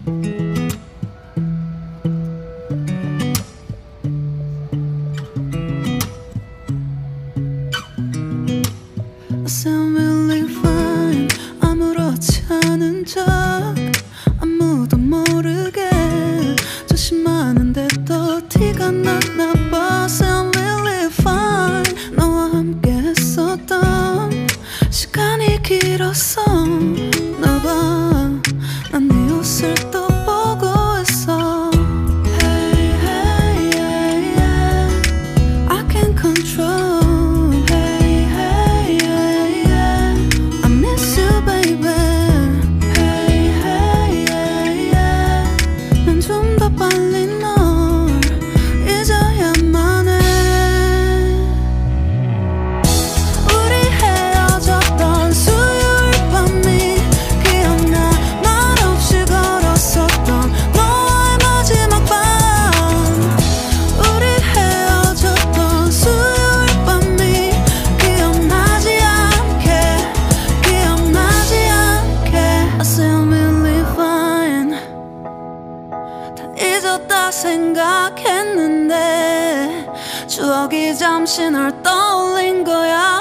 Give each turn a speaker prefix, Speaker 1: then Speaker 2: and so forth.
Speaker 1: I sound really fine. 아무렇지 않은 척 아무도 모르게 조심하는데 또 티가 났나 봐. Sound really fine. 너와 함께 했었던 시간이 길었어 나 봐. 난 네 옷을 또 보고 있어. Hey, hey, yeah, yeah. I can't control. 잊었다 생각했는데 추억이 잠시 널 떠올린 거야.